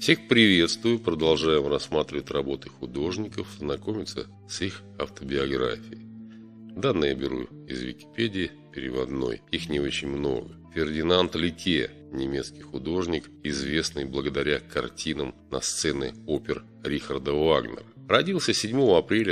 Всех приветствую, продолжаем рассматривать работы художников, знакомиться с их автобиографией. Данные я беру из Википедии переводной, их не очень много. Фердинанд Лике, немецкий художник, известный благодаря картинам на сцены опер Рихарда Вагнера. Родился 7 апреля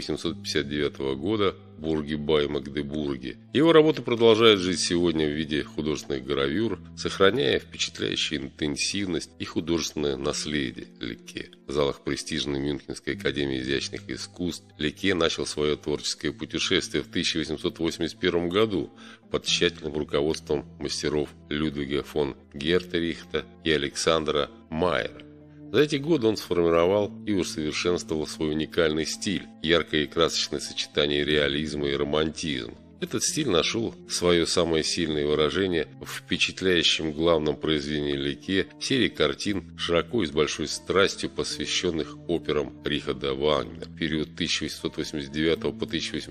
1859 года в Бурге-бай-Магдебурге. Его работы продолжают жить сегодня в виде художественных гравюр, сохраняя впечатляющую интенсивность и художественное наследие Лике. В залах престижной Мюнхенской академии изящных искусств Лике начал свое творческое путешествие в 1881 году под тщательным руководством мастеров Людвига фон Гертерихта и Александра Майера. За эти годы он сформировал и усовершенствовал свой уникальный стиль, яркое и красочное сочетание реализма и романтизма. Этот стиль нашел свое самое сильное выражение в впечатляющем главном произведении Лике серии картин, широко и с большой страстью посвященных операм Рихарда Вагнера. В период 1889 по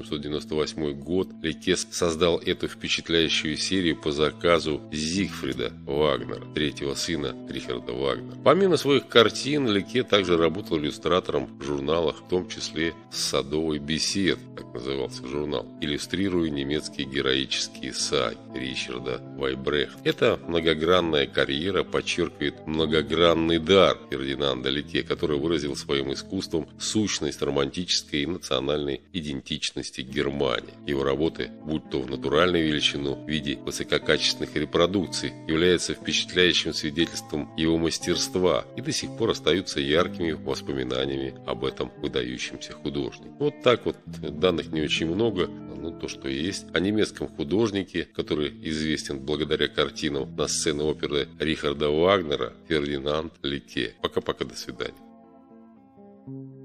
1898 год Лике создал эту впечатляющую серию по заказу Зигфрида Вагнера, третьего сына Рихарда Вагнера. Помимо своих картин, Лике также работал иллюстратором в журналах, в том числе «Садовой беседы», так назывался журнал, иллюстрируя немецкие героические саги Ричарда Вайбрехта. Эта многогранная карьера подчеркивает многогранный дар Фердинанда Лике, который выразил своим искусством сущность романтической и национальной идентичности Германии. Его работы, будь то в натуральной величину в виде высококачественных репродукций, являются впечатляющим свидетельством его мастерства и до сих пор остаются яркими воспоминаниями об этом выдающемся художнике. Вот так вот, данных не очень много, то, что есть, о немецком художнике, который известен благодаря картинам на сцене оперы Рихарда Вагнера, Фердинанд Лике. Пока-пока, до свидания.